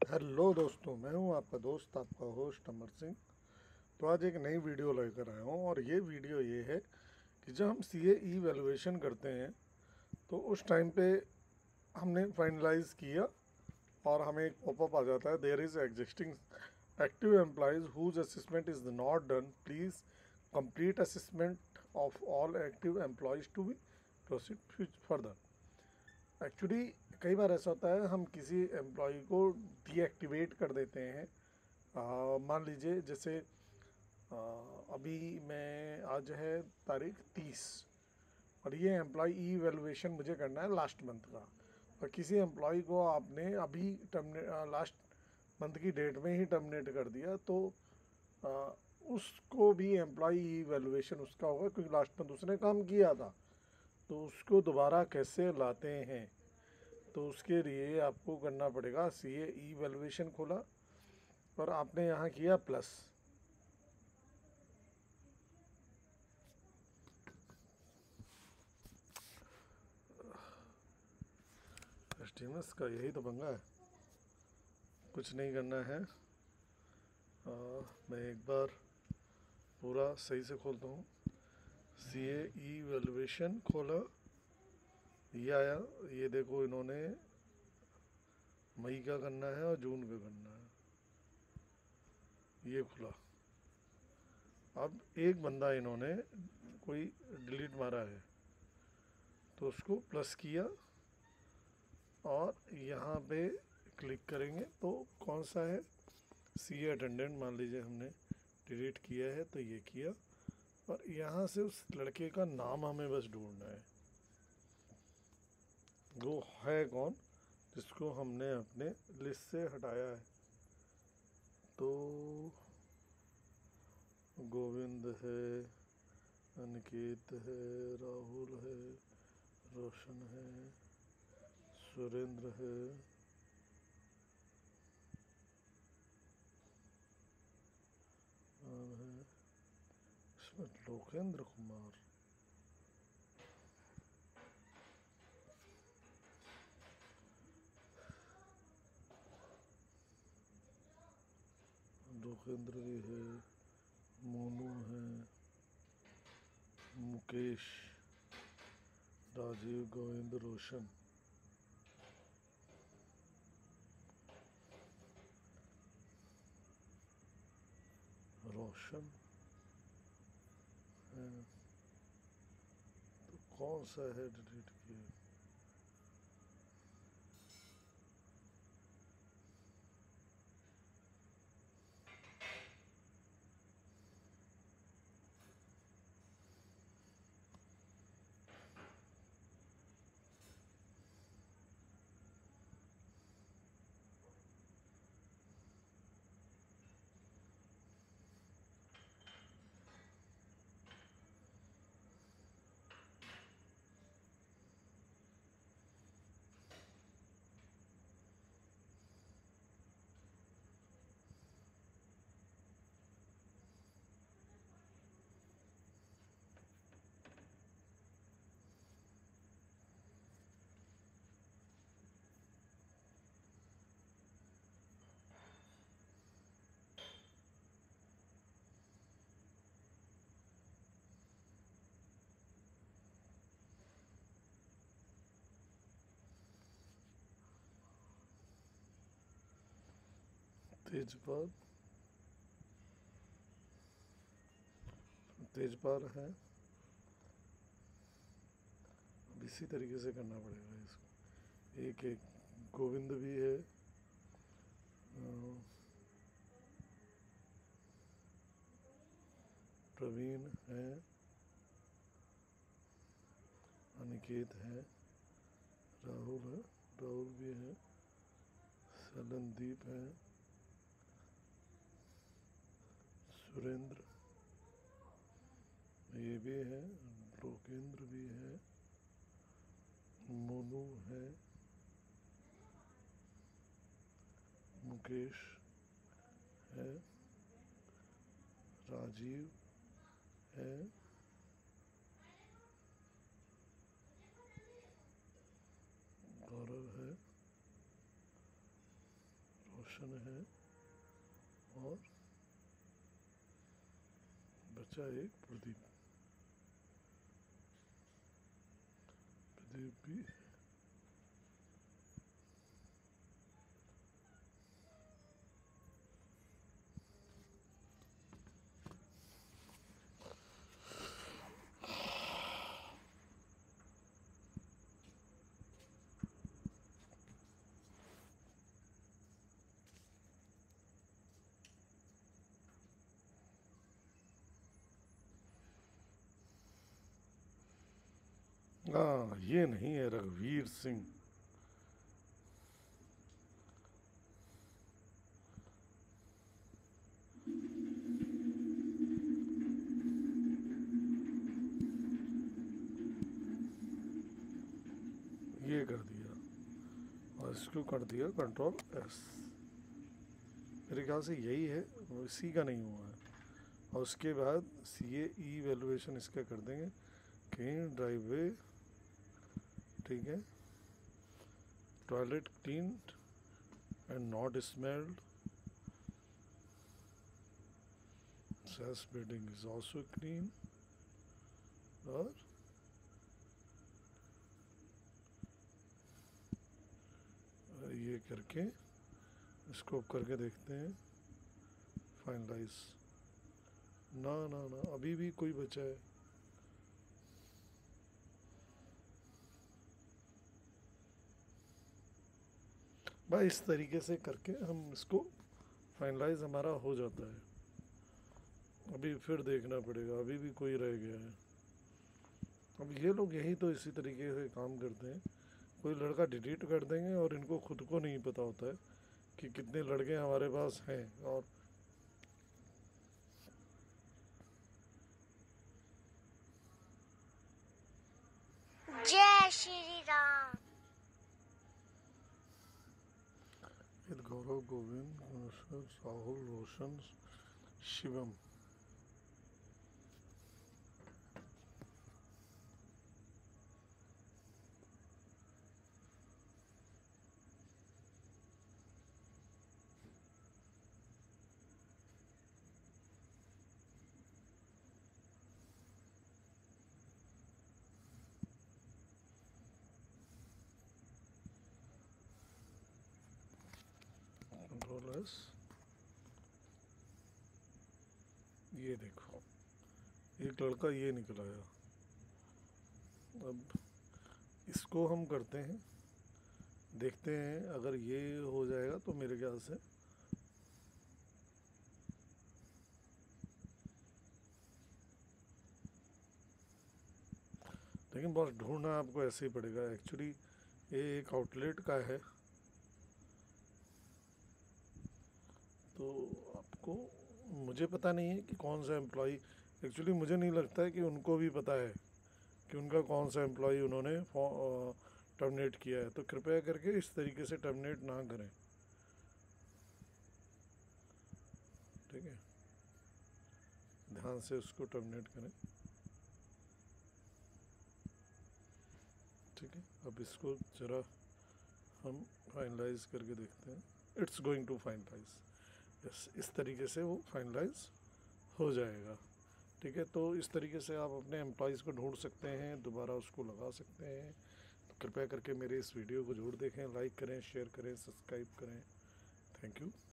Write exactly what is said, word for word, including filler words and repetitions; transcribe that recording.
Hello दोस्तों, मैं हूं आपका दोस्त, आपका होस्ट अमर सिंह। तो आज एक नई वीडियो लेकर आया हूं और ये वीडियो ये है कि जब हम सी ए ई वैल्यूएशन करते हैं तो उस टाइम पे हमने फाइनलाइज किया और हमें एक पॉपअप आ जाता है, there is existing active employees whose assessment is not done, please complete assessment of all active employees to be proceed further. Actually कई बार ऐसा होता है, हम किसी एम्प्लॉय को डीएक्टिवेट कर देते हैं। आ, मान लीजिए जैसे आ, अभी मैं आज है तारीख तीस और ये एम्प्लॉय ई वैल्यूएशन मुझे करना है लास्ट मंथ का, और किसी एम्प्लॉय को आपने अभी टर्मिनेट लास्ट मंथ की डेट में ही टर्मिनेट कर दिया, तो आ, उसको भी एम्प्लॉय ई वैल्यूएशन उसका होगा क्योंकि लास्ट मंथ उसने काम किया था। तो उसको दोबारा कैसे लाते हैं, तो उसके लिए आपको करना पड़ेगा, सी ए ई वैल्यूएशन खोला और आपने यहाँ किया प्लस। एस्टीमस का यही तो पंगा है, कुछ नहीं करना है। आ, मैं एक बार पूरा सही से खोलता हूँ। सी ए ई वैल्यूएशन खोला, ये आया। ये देखो, इन्होंने मई का करना है और जून का करना है, ये खुला। अब एक बंदा इन्होंने कोई डिलीट मारा है तो उसको प्लस किया और यहाँ पे क्लिक करेंगे तो कौन सा है, सी अटेंडेंट मान लीजिए हमने डिलीट किया है, तो ये किया। और यहाँ से उस लड़के का नाम हमें बस ढूंढना है, वो है कौन जिसको हमने अपने लिस्ट से हटाया है। तो गोविंद है, अनिकेत है, राहुल है, रोशन है, सुरेंद्र है, और है इसमें लोकेंद्र कुमार। लोकेंद्र भी है, मोनू है, मुकेश, राजीव, गोविंद, रोशन। रोशन है तो कौन सा है डिलीट किया? तेजपाल, तेजपाल है। अब इसी तरीके से करना पड़ेगा इसको, एक एक। गोविंद भी है, प्रवीण है, अनिकेत है, राहुल है, राहुल भी है, सलनदीप है, सुरेंद्र ये भी है, लोकेंद्र भी है, मोनू है, मुकेश है, राजीव है, गौरव है, रोशन है और बचा एक प्रदीप। प्रदीप भी हाँ, ये नहीं है रघुवीर सिंह। ये कर दिया और इसको कर दिया कंट्रोल एस। मेरे ख्याल से यही है, इसी का नहीं हुआ है। और उसके बाद सी ए ई वैल्यूएशन इसका कर देंगे, क्लीन ड्राइववे, ठीक है, toilet clean and not smelled, sales bedding is also clean, और ये करके इसको करके देखते हैं फाइनलाइज। ना ना ना, अभी भी कोई बचा है। भाई इस तरीके से करके हम इसको फाइनलाइज हमारा हो जाता है। अभी फिर देखना पड़ेगा, अभी भी कोई रह गया है। अब ये लोग यही तो इसी तरीके से काम करते हैं, कोई लड़का डिलीट कर देंगे और इनको खुद को नहीं पता होता है कि कितने लड़के हमारे पास हैं। और जय श्री राम। गौरव, गोविंद, राहुल, रोशन, शिवम। Control S. ये देखो, एक लड़का ये निकल आया। अब इसको हम करते हैं, देखते हैं अगर ये हो जाएगा तो मेरे ख्याल से लेकिन बस ढूंढना आपको ऐसे ही पड़ेगा। एक्चुअली ये एक आउटलेट का है, तो आपको, मुझे पता नहीं है कि कौन सा एम्प्लॉई, एक्चुअली मुझे नहीं लगता है कि उनको भी पता है कि उनका कौन सा एम्प्लॉई उन्होंने टर्मिनेट किया है। तो कृपया करके इस तरीके से टर्मिनेट ना करें, ठीक है, ध्यान से उसको टर्मिनेट करें, ठीक है। अब इसको ज़रा हम फाइनलाइज करके देखते हैं। It's going to finalize, yes, इस तरीके से वो फाइनलाइज हो जाएगा, ठीक है। तो इस तरीके से आप अपने एम्प्लॉयज़ को ढूंढ सकते हैं, दोबारा उसको लगा सकते हैं। तो कृपया करके मेरे इस वीडियो को ज़रूर देखें, लाइक करें, शेयर करें, सब्सक्राइब करें। Thank you.